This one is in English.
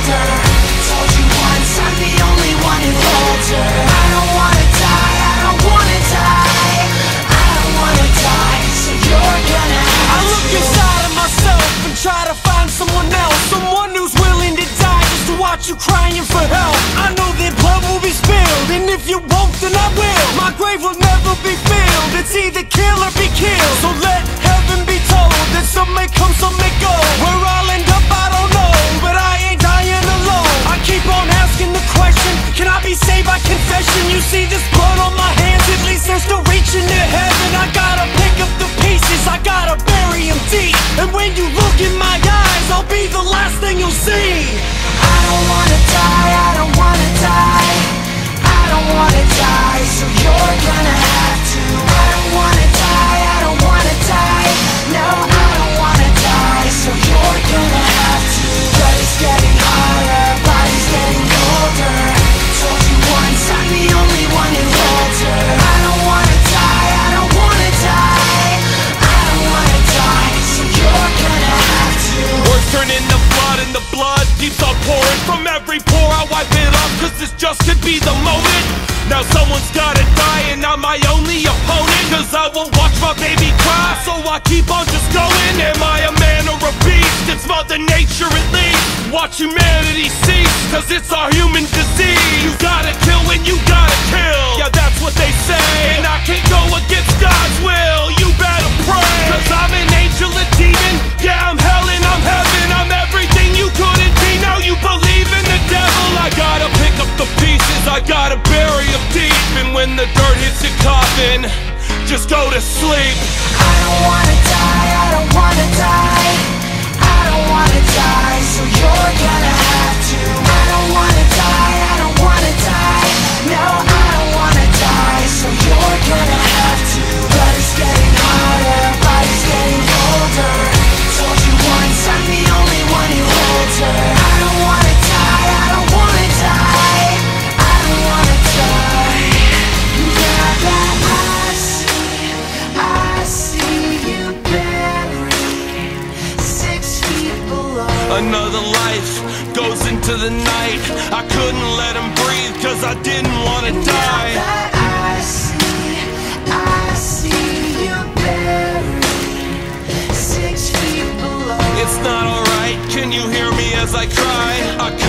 older. Told you once, I'm the only one who holds her. I don't wanna die, I don't wanna die, I don't wanna die, so you're gonna have to. I look inside of myself and try to find someone else, someone who's willing to die just to watch you crying for help. I know that blood will be spilled, and if you won't, then I will. My grave will never be filled, it's either kill or be killed. So let heaven be told that some may come, some may go. Where I'll end up, I don't know, but I ain't dying alone. I keep on asking the question, can I be saved by confession? You see this blood on my hands, at least they're still reaching to heaven. I gotta pick up the pieces, I gotta bury them deep. And when you look in my eyes, I'll be the last thing you'll see. I don't wanna die, I don't wanna die, I don't wanna die, so you're gonna have to. I don't wanna die, I don't wanna die, no, I don't wanna die, so you're gonna have to. Blood is getting hotter, body's getting colder. Told you once, I'm the only one who holds her. I don't wanna die, I don't wanna die, I don't wanna die, so you're gonna have to. Words turn into blood and the blood keeps on pouring from every pore. I wipe it up cause this just could be the moment. Now someone's gotta die and I'm my only opponent, cause I won't watch my baby cry, so I keep on just going. Am I a man or a beast? It's Mother Nature at least. Watch humanity cease, cause it's our human disease. You gotta kill when you gotta kill, yeah, that's what they say. And I can't go against God's will, you better pray. Cause I'm an angel, a demon, yeah, I'm hell and I'm heaven. I'm everything you couldn't be, now you believe in the devil. I gotta pick up the pieces, I gotta bury them deep. And when the dirt hits your coffin, just go to sleep. I don't wanna die, I don't wanna die, I don't wanna die, so you're gonna have to. I don't wanna die, I don't wanna die, no, I don't wanna die, so you're gonna have to. Blood is getting hotter, body's getting colder. Told you once, I'm the only one who holds her. I don't wanna die, I don't wanna die, I don't wanna die. Now that I see you buried 6 feet below. Another life goes into the night. I couldn't let him breathe cause I didn't wanna die. Now that I see you buried 6 feet below. It's not alright, can you hear me as I cry? I